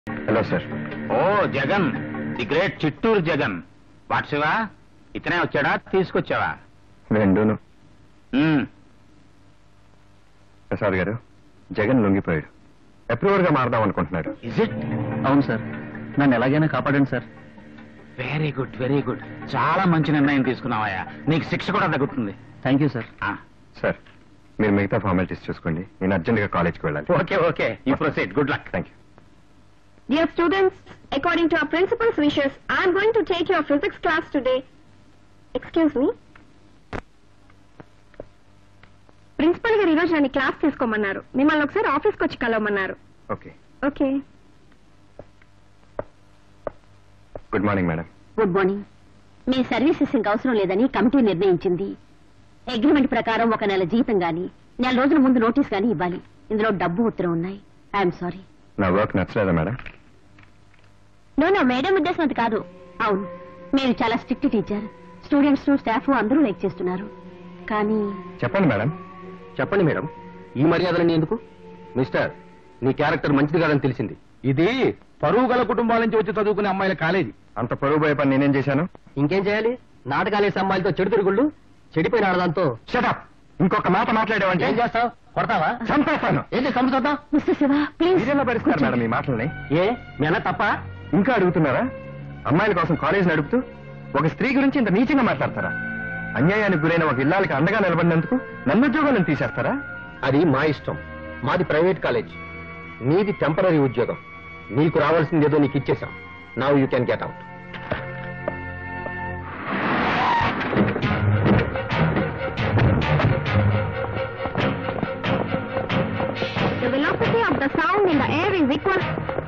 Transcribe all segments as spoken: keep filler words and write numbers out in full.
Hello sir. ఓ Jagan, the great Chittoor Jagan. What Shiva, ఇతనే వచ్చాడా తీసుకొచ్చావా? రెండును. ప్రసాద్ గారు, జగన్ లొంగిపోయాడు. అప్రూవర్ గా మారదాం అనుకుంటున్నాడు. Is it? అవును సార్, నన్ను ఎలాగైనా కాపాడండి sir. Very good, very good. చాలా మంచి నిర్ణయం తీసుకున్నావయ్యా. నీకు శిక్ష కూడా తగ్గుతుంది. Thank you sir. సార్, మీరు మిగతా ఫార్మాలిటీస్ చూసుకోండి. నేను అర్జెంట్ గా కాలేజ్కి వెళ్ళాలి. Okay okay, you proceed. Good luck. Thank you. Dear students, according to our principal's wishes, I am going to take your physics class today. Excuse me. Principal గారు ఈరోజు నన్ను క్లాస్ తీసుకోమన్నారు. మిమ్మల్ని ఒకసారి ఆఫీస్కి వచ్చి కలవమన్నారు. Okay okay. Good morning madam. Good morning. మీ సర్వీసెస్ ఇంక అవసరం లేదని కమిటీ నిర్ణయించింది. అగ్రిమెంట్ ప్రకారం ఒక నెల జీతం గాని నెల రోజుల ముందు నోటీస్ గాని ఇవ్వాలి. ఇందులో డబ్బు ఉత్తరం ఉన్నాయి. I'm sorry. నా వర్క్ నచ్చలేదా మేడం? నో నో మేడం ఉద్దేశం అది కాదు. అవును, మీరు చాలా స్ట్రిక్ట్ టీచర్. స్టూడెంట్స్ స్టాఫ్ అందరూ లైక్ చేస్తున్నారు. కానీ చెప్పండి మేడం. చెప్పండి మేడం, ఈ మర్యాదలన్నీ ఎందుకు? మిస్టర్, నీ క్యారెక్టర్ మంచిది కాదని తెలిసింది. ఇది పరువు గల కుటుంబాల నుంచి వచ్చి చదువుకునే అమ్మాయిల కాలేజీ. అంత పరువు భయ పని నేనేం చేశాను? ఇంకేం చేయాలి? నాటకాలేసే అమ్మాయిలతో చెడు తిరుగుళ్ళు, చెడిపోయిన ఆడదాంతో. షటప్. ఇంకొక మాట మాట్లాడేవంటే ఏం చేస్తావు? కొడతావా? చంపేస్తాను. ఏంటి చంపుతావు? Mister Shiva please. మీరేలా భరిస్తారు మేడం ఈ మాటల్ని? ఏ మీ అన్న తప్ప? ఇంకా అడుగుతున్నారా? అమ్మాయిల కోసం కాలేజ్ నడుపుతూ ఒక స్త్రీ గురించి ఇంత నీచంగా మాట్లాడతారా? అన్యాయానికి గురైన ఒక ఇల్లాలకి అండగా నిలబడినందుకు నన్ను ఉద్యోగాలను తీసేస్తారా? అది మా ఇష్టం. మాది ప్రైవేట్ కాలేజ్, నీది టెంపరీ ఉద్యోగం. నీకు రావాల్సింది ఏదో నీకు ఇచ్చేసాం. Now you can get out. The velocity of the sound in the air is equal.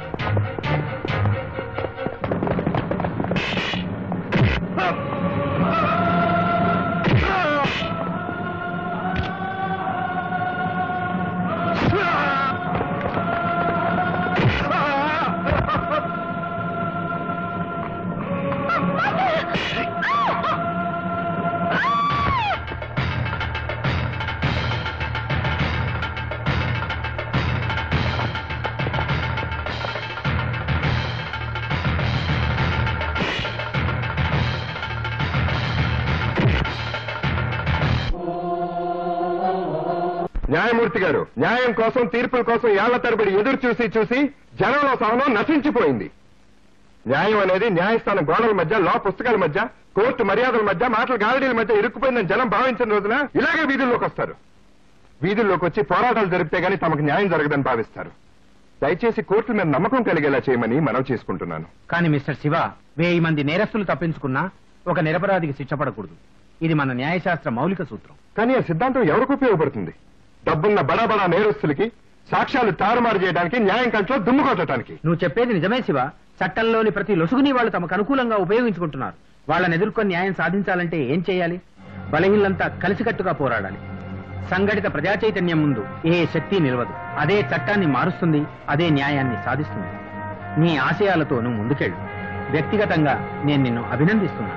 న్యాయమూర్తి గారు, న్యాయం కోసం తీర్పుల కోసం ఏళ్ల తరబడి ఎదురు చూసి చూసి జనంలో సహనం నశించిపోయింది. న్యాయం అనేది న్యాయస్థానం గోడల మధ్య, లా పుస్తకాల మధ్య, కోర్టు మర్యాదల మధ్య, మాటల గారడీల మధ్య ఇరుక్కుపోయిందని జనం భావించిన రోజున ఇలాగే వీధుల్లోకి వస్తారు. వీధుల్లోకి వచ్చి పోరాటాలు జరిపితే గానీ తమకు న్యాయం జరగదని భావిస్తారు. దయచేసి కోర్టు మీద నమ్మకం కలిగేలా చేయమని మనవి చేసుకుంటున్నాను. కానీ మిస్టర్ శివ, వెయ్యి మంది నేరస్తులు తప్పించుకున్నా ఒక నిరపరాధికి శిక్ష పడకూడదు. ఇది మన న్యాయశాస్త్ర మౌలిక సూత్రం. కానీ ఆ సిద్ధాంతం ఎవరికి ఉపయోగపడుతుంది? డబ్బున్న బడా బడా నేరస్తులకి సాక్ష్యాలు తారుమారు చేయడానికి, న్యాయం కంట్లో దుమ్ము కొట్టడానికి. నువ్వు చెప్పేది నిజమే శివ. చట్టంలోని ప్రతి లొసుగుని వాళ్ళు తమకు అనుకూలంగా ఉపయోగించుకుంటున్నారు. వాళ్ళని ఎదుర్కొని న్యాయం సాధించాలంటే ఏం చేయాలి? బలహీనంతా కలిసికట్టుగా పోరాడాలి. సంఘటిత ప్రజా చైతన్యం ముందు ఏ శక్తి నిలవదు. అదే చట్టాన్ని మారుస్తుంది, అదే న్యాయాన్ని సాధిస్తుంది. నీ ఆశయాలతో నువ్వు ముందుకెళ్ళు. వ్యక్తిగతంగా నేను నిన్ను అభినందిస్తున్నాను.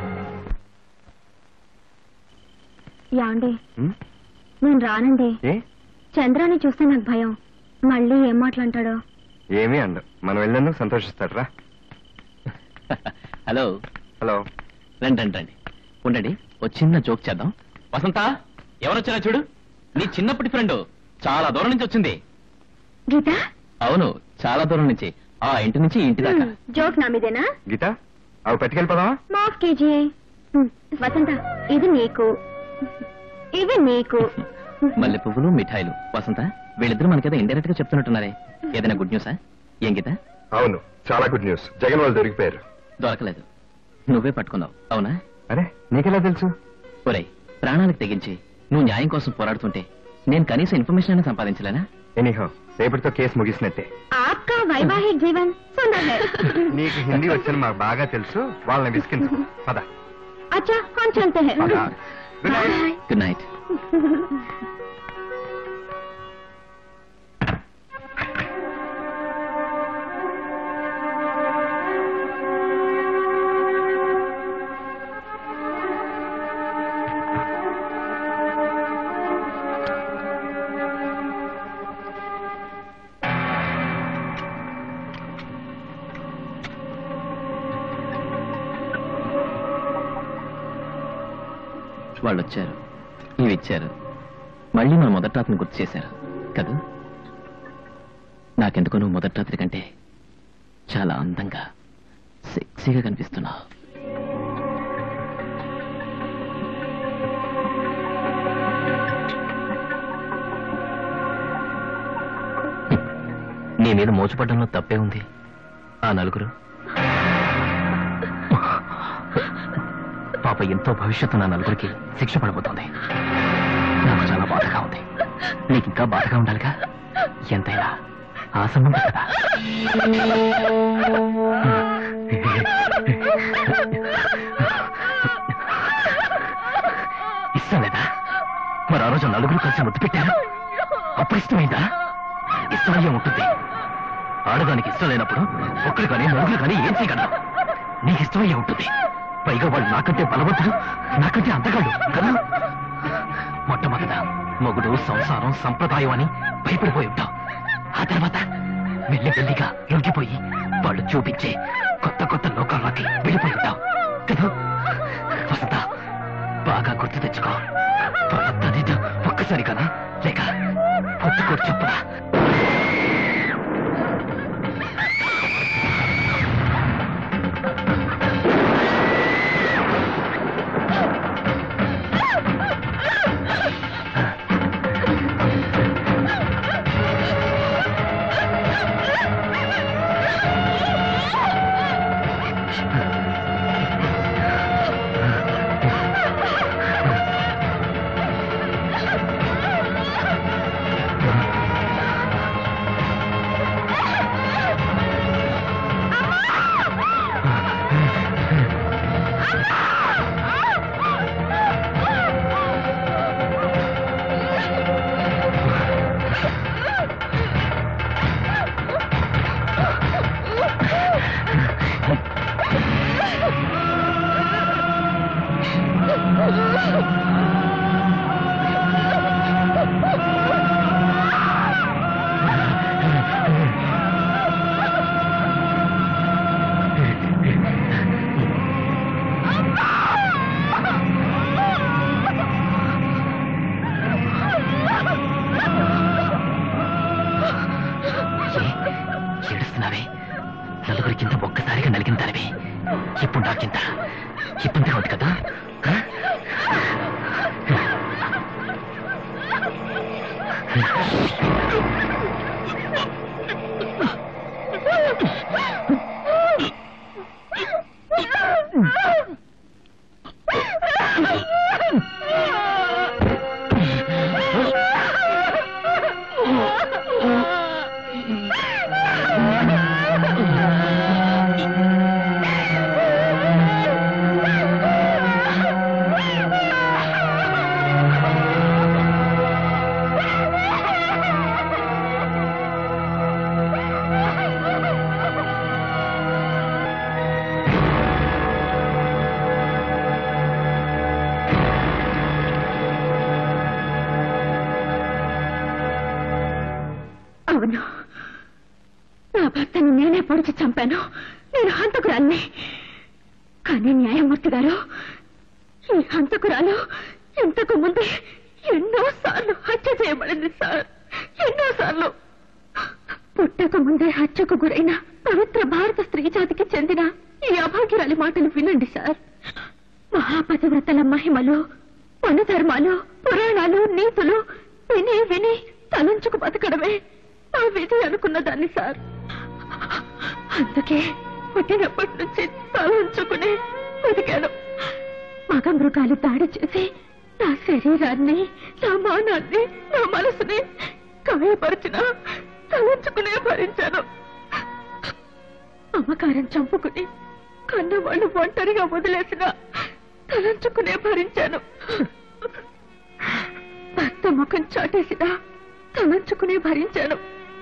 యాండి, నేను రానండి. చంద్రాన్ని చూస్తే నాకు భయం. మళ్ళీ ఏం మాట్లాంటాడో. ఏమీ అండ, మనం వెళ్ళేందుకు సంతోషిస్తాడు. రా. Hello hello. రండి రండి రండి, ఉండండి. ఓ చిన్న జోక్ చేద్దాం. వసంత, ఎవరొచ్చినా చూడు. నీ చిన్నప్పటి ఫ్రెండ్ చాలా దూరం నుంచి వచ్చింది. గీత? అవును, చాలా దూరం నుంచి. ఆ ఇంటి నుంచి ఇంటి దాకా. జోక్ నా మీదేనా? గీత, అవి పట్టుకెళ్ళిపోదామా? మాఫ్ కేజీ. వసంత, ఇది నీకు, ఇది నీకు. మల్లె పువ్వులు, మిఠాయిలు. వసంత, వీళ్ళిద్దరూ మనకేదో ఇండైరెక్ట్ గా చెప్తున్నట్టున్నారే. ఏదైనా గుడ్ న్యూసా? ఏం గీత? అవును, చాలా గుడ్ న్యూస్. జగన్ వాళ్ళు దొరికిపోయారు. దొరకలేదు, నువ్వే పట్టుకున్నావు. అవునా? అరే, నీకెలా తెలుసు? ఒరేయ్, ప్రాణాలకు తెగించి నువ్వు న్యాయం కోసం పోరాడుతుంటే నేను కనీసం ఇన్ఫర్మేషన్ అయినా సంపాదించలేనా? ఎనీహో, రేపటితో కేసు ముగిసినట్టే. ఆప్కా వైవాహిక జీవన్ సుందర్ హై. నీకు హిందీ వచ్చని మాకు బాగా తెలుసు. వాళ్ళని విసికించు. పద. అచ్చా, हम चलते हैं. పద. Good night. Good night. వాళ్ళు వచ్చారు, ఇవి ఇచ్చారు, మళ్ళీ మన మొదటి రాత్రిని గుర్తు చేశారు కదా. నాకెందుకో నువ్వు మొదటి రాత్రి కంటే చాలా అందంగా సెక్సీగా కనిపిస్తున్నావు. నీ మీద మోచుపడ్డంలో తప్పే ఉంది. ఆ నలుగురు పాప ఎంతో భవిష్యత్తు నా నలుగురికి శిక్ష పడిపోతుంది. నాకు చాలా బాధగా ఉంది. నీకు ఇంకా బాధగా ఉండాలిగా, ఎంతైనా ఆ సంబంధం కదా. ఇష్టం లేదా? మరి ఆ రోజు నలుగురు కలిసి ముద్దు పెట్టారు, అప్పుడు ఇష్టమైందా? ఇష్టమయ్యే ఉంటుంది. ఆడదానికి ఇష్టం లేనప్పుడు ఒక్కరు కానీ నలుగురు కానీ ఏం చేయగలరు? నీకు ఇష్టమయ్యే ఉంటుంది. పైగా వాళ్ళు నాకంటే బలవంతుడు, నాకంటే అంతగాడు కదా. మొట్టమొదట మొగుడు, సంసారం, సంప్రదాయం అని భయపడిపోయి ఉంటావు. ఆ తర్వాత మెల్లి మెల్లిగా లొంగిపోయి వాళ్ళు చూపించే కొత్త కొత్త లోకాల్లోకి వెళ్ళిపోయి ఉంటావు కదా. వసంత, బాగా గుర్తు తెచ్చుకో. ఒక్కసారి కదా, లేక ఒత్తుకోడు చెప్పరా? నలుగురికింత ఒక్కసారిగా నలిగిన దానివి. ఇప్పుడు నాకింత ఇబ్బందిగా ఉంది కదా. అవును, నా భర్తని నేనే పొడిచి చంపాను. నేను హంతకురాల్ని. కానీ న్యాయమూర్తి గారు, ఈ హంతకురాలు ఇంతకు ముందే ఎన్నోసార్లు హత్య చేయబడింది సార్. ఎన్నోసార్లు. పుట్టక ముందే హత్యకు గురైన పవిత్ర భారత స్త్రీ జాతికి చెందిన ఈ అభాగ్యురాలి మాటలు వినండి సార్. మహాపతివ్రతల మహిమలు, వనధర్మాలు, పురాణాలు, నీతులు విని విని తలంచుకు బతకడమే ఆ విధి అనుకున్న దాన్ని సార్. అందుకే పుట్టినప్పటి నుంచి తలంచుకుని బతికాను. మగ మృగాలు దాడి చేసి నా శరీరాన్ని, నా మానాన్ని, నా మనసుని గాయపరిచిన తలంచుకునే భరించాను. అమ్మకారం చంపుకుని కన్నవాళ్ళు ఒంటరిగా వదిలేసిన తలంచుకునే భరించాను. భర్త ముఖం చాటేసిన తలంచుకునే భరించాను.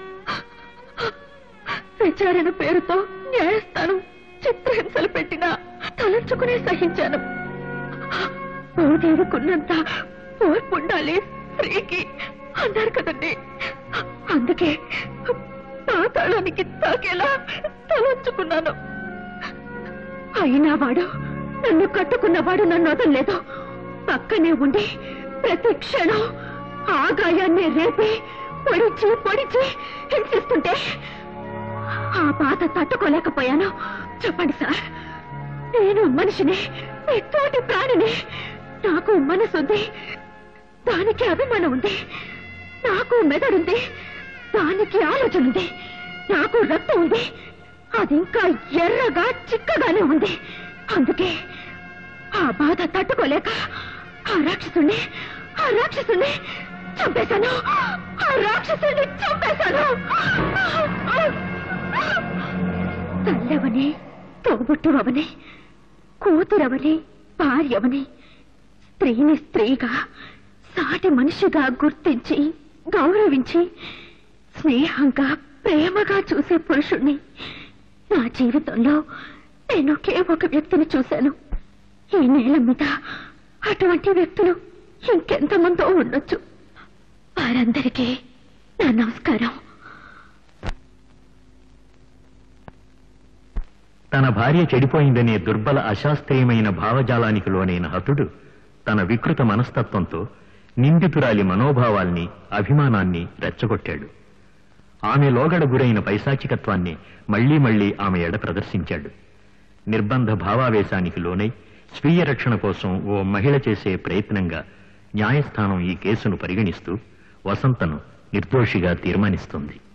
విచారణ పేరుతో న్యాయస్థానం చిత్రహింసలు పెట్టినా తలంచుకునే సహించాను. ఓదేవుకున్నంత ఓర్పు ఉండాలి స్త్రీకి అన్నారు కదండి. అందుకే పాతాళానికి తాకేలా తలంచుకున్నాను. అయినా వాడు, నన్ను కట్టుకున్నవాడు నన్ను వదలలేదు. పక్కనే ఉండి ప్రతి క్షణం ఆ గాయాన్ని రేపి పొడిచి పొడిచి హింసిస్తుంటే ఆ బాధ తట్టుకోలేకపోయాను. చెప్పండి సార్, నేను మనిషిని, మీ తోటి ప్రాణిని. నాకు మనసుంది, దానికి అభిమానం ఉంది. నాకు మెదడుంది, దానికి ఆలోచన ఉంది. నాకు రక్తం ఉంది, అది ఇంకా ఎర్రగా చిక్కగానే ఉంది. అందుకే ఆ బాధ తట్టుకోలేక ఆ రాక్షసుని ఆ రాక్షసుని చంపేశాను. ఆ రాక్షసుని చంపేశాను. తల్లవని, తోబుట్టువని, కూతురవని, భార్యవని, స్త్రీని స్త్రీగా, సాటి మనిషిగా గుర్తించి గౌరవించి స్నేహంగా ప్రేమగా చూసే పురుషుణ్ణి నా జీవితంలో నేను ఒకే ఒక వ్యక్తిని చూశాను. ఈ నేల మీద అటువంటి వ్యక్తులు ఇంకెంతమందో ఉండొచ్చు. వారందరికీ నా నమస్కారం. తన భార్య చెడిపోయిందనే దుర్బల అశాస్త్రీయమైన భావజాలానికి లోనైన హతుడు తన వికృత మనస్తత్వంతో నిందితురాలి మనోభావాల్ని, అభిమానాన్ని రెచ్చగొట్టాడు. ఆమె లోగడ గురైన పైశాచికత్వాన్ని మళ్లీ మళ్లీ ఆమె ఎడ ప్రదర్శించాడు. నిర్బంధ భావావేశానికి లోనై స్వీయ రక్షణ కోసం ఓ మహిళ చేసే ప్రయత్నంగా న్యాయస్థానం ఈ కేసును పరిగణిస్తూ వసంతను నిర్దోషిగా తీర్మానిస్తుంది.